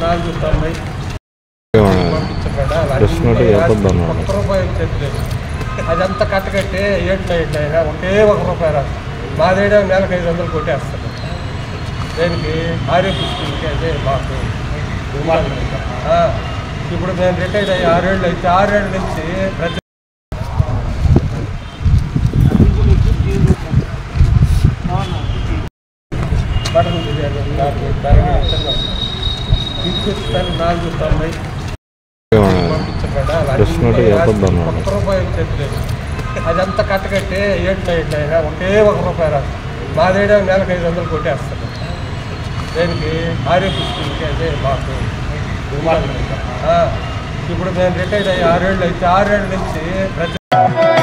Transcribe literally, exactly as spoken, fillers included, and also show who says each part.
Speaker 1: నాలుగు తొంభై
Speaker 2: కృష్ణుడు
Speaker 1: ఒక్క రూపాయి వచ్చేది అదంతా కట్టకట్టి ఏట్లు ఏట్లు అయినా ఒకే ఒక రూపాయి రాదు మాదేడా నెలకు ఐదు వందలు కొట్టేస్తాను దేనికి ఆరోగ్యశ్రీకి అదే మాకు ఇప్పుడు మేము రిటైర్డ్ అయ్యి ఆరేళ్ళు అయితే ఆరేళ్ళ నుంచి ప్రతి బటన్ నాకు ఇచ్చేస్తాను నాలుగు తొంభై
Speaker 2: కృష్ణుడు
Speaker 1: ఒక్క రూపాయి వచ్చేది అదంతా కట్టకట్టి ఏట్లు ఏట్లు అయినా ఒకే ఒక రూపాయి రాదు మాదేడా నెలకు ఐదు వందలు కొట్టేస్తాను దేనికి ఆరోగ్యశ్రీకి అదే మాకు ఇప్పుడు మేము రిటైర్డ్ అయ్యి ఆరేళ్ళు అయితే ఆరేళ్ళ నుంచి ప్రతి